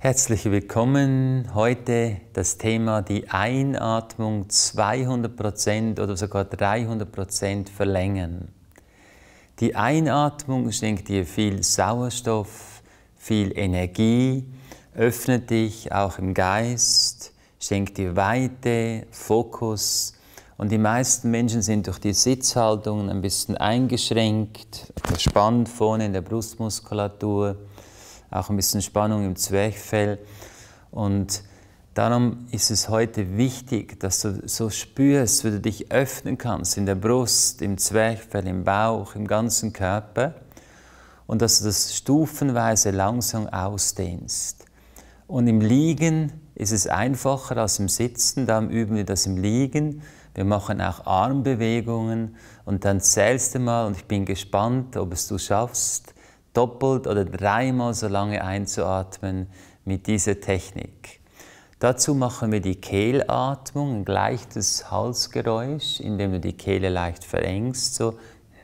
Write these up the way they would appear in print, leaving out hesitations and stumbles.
Herzlich willkommen. Heute das Thema die Einatmung 200% oder sogar 300% verlängern. Die Einatmung schenkt dir viel Sauerstoff, viel Energie, öffnet dich auch im Geist, schenkt dir Weite, Fokus. Und die meisten Menschen sind durch die Sitzhaltung ein bisschen eingeschränkt, verspannt vorne in der Brustmuskulatur, auch ein bisschen Spannung im Zwerchfell. Und darum ist es heute wichtig, dass du so spürst, wie du dich öffnen kannst in der Brust, im Zwerchfell, im Bauch, im ganzen Körper und dass du das stufenweise langsam ausdehnst. Und im Liegen ist es einfacher als im Sitzen, darum üben wir das im Liegen. Wir machen auch Armbewegungen und dann zählst du mal und ich bin gespannt, ob es du schaffst, doppelt oder dreimal so lange einzuatmen mit dieser Technik. Dazu machen wir die Kehlatmung, ein leichtes Halsgeräusch, indem du die Kehle leicht verengst. So.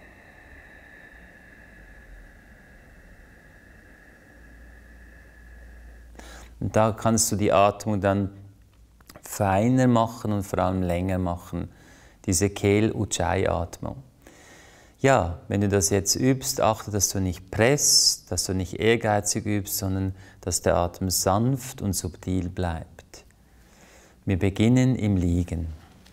Und da kannst du die Atmung dann feiner machen und vor allem länger machen, diese Kehl-Ujjayi-Atmung. Ja, wenn du das jetzt übst, achte, dass du nicht presst, dass du nicht ehrgeizig übst, sondern dass der Atem sanft und subtil bleibt. Wir beginnen im Liegen.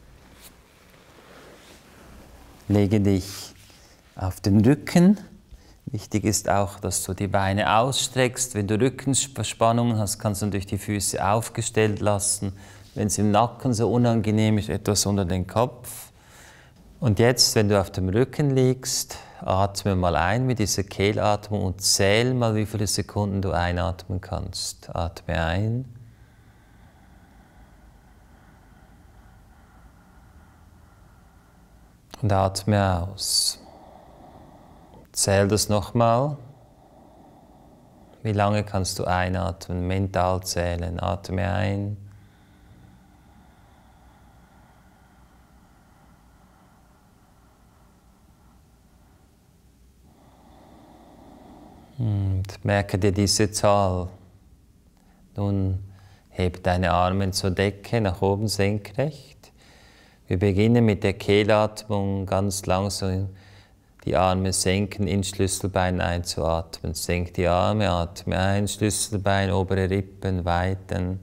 Lege dich auf den Rücken. Wichtig ist auch, dass du die Beine ausstreckst. Wenn du Rückenverspannungen hast, kannst du natürlich die Füße aufgestellt lassen. Wenn es im Nacken so unangenehm ist, etwas unter den Kopf. Und jetzt, wenn du auf dem Rücken liegst, atme mal ein mit dieser Kehlatmung und zähl mal, wie viele Sekunden du einatmen kannst. Atme ein. Und atme aus. Zähl das nochmal. Wie lange kannst du einatmen? Mental zählen. Atme ein. Und merke dir diese Zahl. Nun heb deine Arme zur Decke, nach oben senkrecht. Wir beginnen mit der Kehlatmung, ganz langsam die Arme senken, ins Schlüsselbein einzuatmen. Senk die Arme, atme ein, Schlüsselbein, obere Rippen weiten.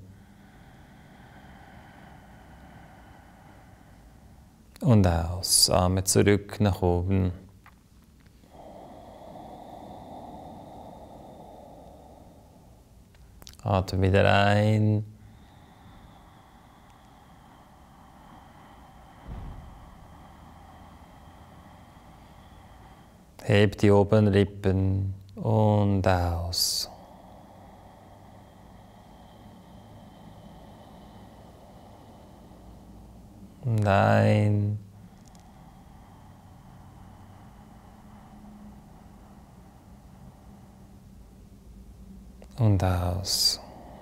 Und aus, Arme zurück nach oben. Atme wieder ein. Heb die oberen Rippen und aus. Und ein. Und aus.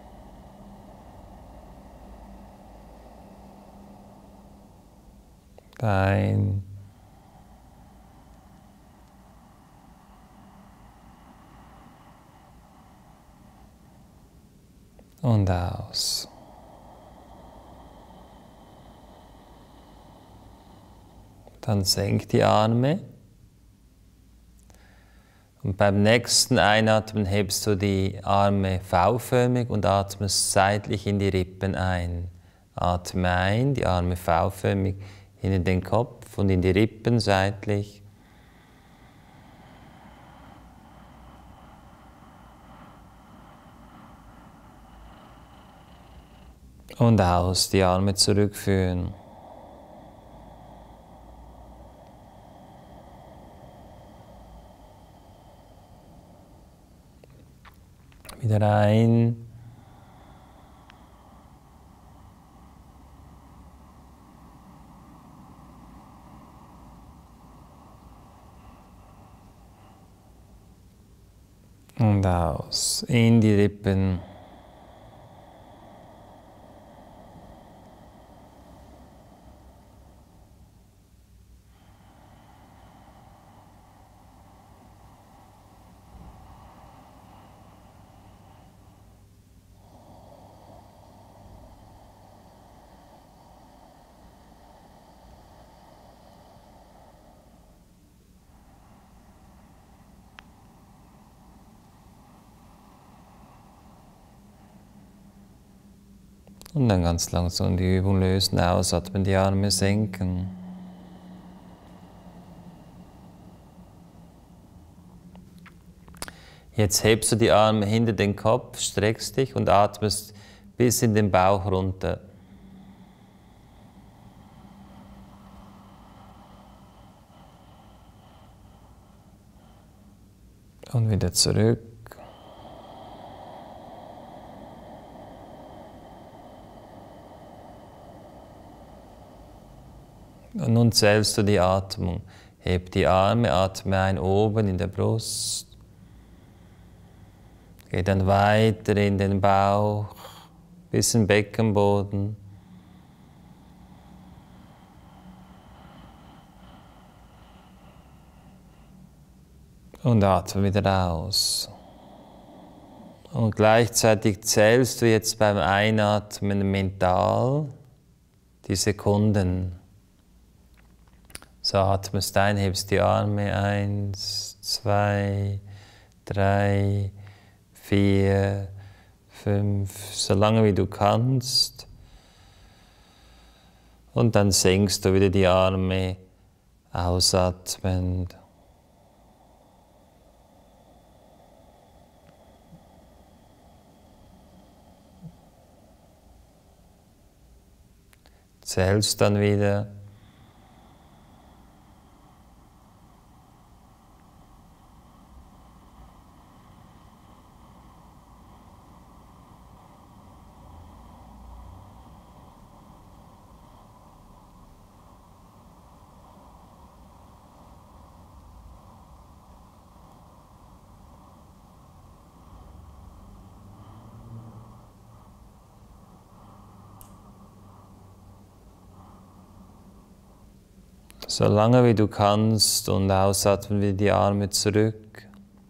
Ein. Und aus. Dann senk die Arme. Und beim nächsten Einatmen hebst du die Arme V-förmig und atmest seitlich in die Rippen ein. Atme ein, die Arme V-förmig in den Kopf und in die Rippen seitlich. Und aus, die Arme zurückführen. Wieder ein. Und aus, in die Rippen. Und dann ganz langsam die Übung lösen, ausatmen, die Arme senken. Jetzt hebst du die Arme hinter den Kopf, streckst dich und atmest bis in den Bauch runter. Und wieder zurück. Und nun zählst du die Atmung. Heb die Arme, atme ein oben in der Brust. Geh dann weiter in den Bauch, bis in den Beckenboden. Und atme wieder aus. Und gleichzeitig zählst du jetzt beim Einatmen mental die Sekunden. So atmest ein, hebst die Arme 1, 2, 3, 4, 5, so lange wie du kannst. Und dann senkst du wieder die Arme, ausatmend. Zählst dann wieder. So lange wie du kannst und ausatmen wieder die Arme zurück.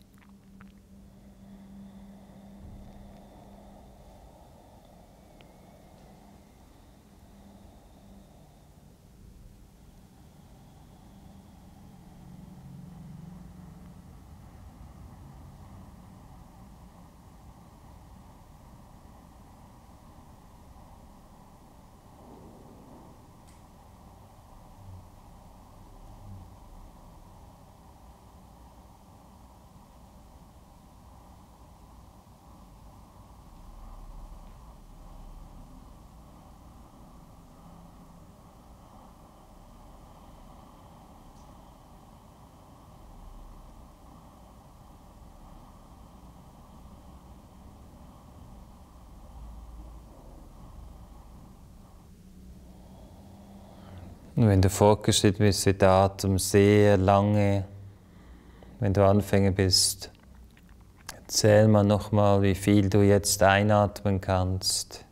Und wenn du fortgeschritten bist, wird der Atem sehr lange. Wenn du Anfänger bist, zähl mal nochmal, wie viel du jetzt einatmen kannst.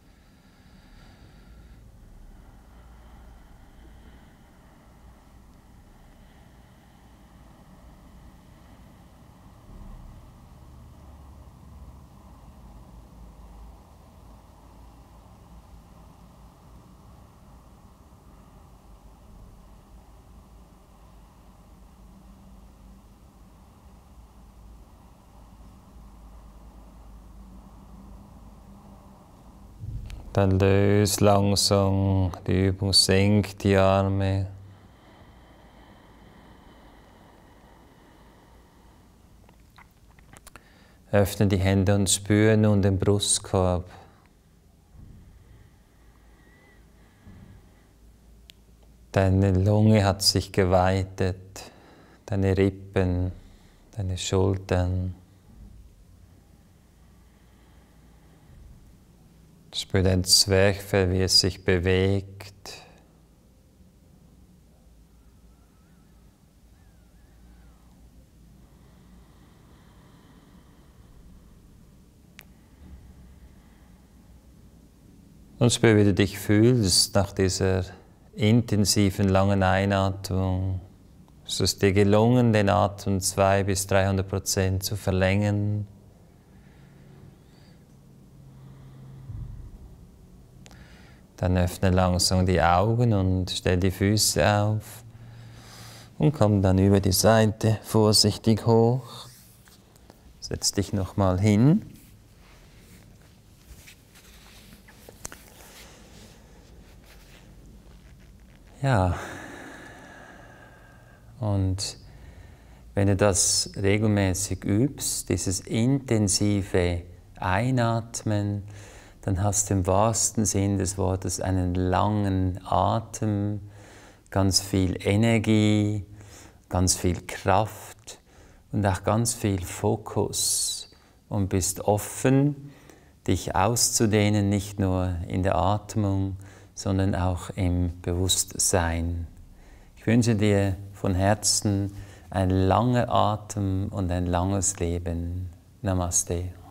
Dann löse langsam die Übung, senk die Arme. Öffne die Hände und spüre nun den Brustkorb. Deine Lunge hat sich geweitet, deine Rippen, deine Schultern. Spür dein Zwerchfell, wie es sich bewegt. Und spür, wie du dich fühlst nach dieser intensiven, langen Einatmung. Es ist dir gelungen, den Atem 200 bis 300% zu verlängern. Dann öffne langsam die Augen und stell die Füße auf und komm dann über die Seite vorsichtig hoch. Setz dich nochmal hin. Ja, und wenn du das regelmäßig übst, dieses intensive Einatmen, dann hast du im wahrsten Sinn des Wortes einen langen Atem, ganz viel Energie, ganz viel Kraft und auch ganz viel Fokus und bist offen, dich auszudehnen, nicht nur in der Atmung, sondern auch im Bewusstsein. Ich wünsche dir von Herzen ein langer Atem und ein langes Leben. Namaste.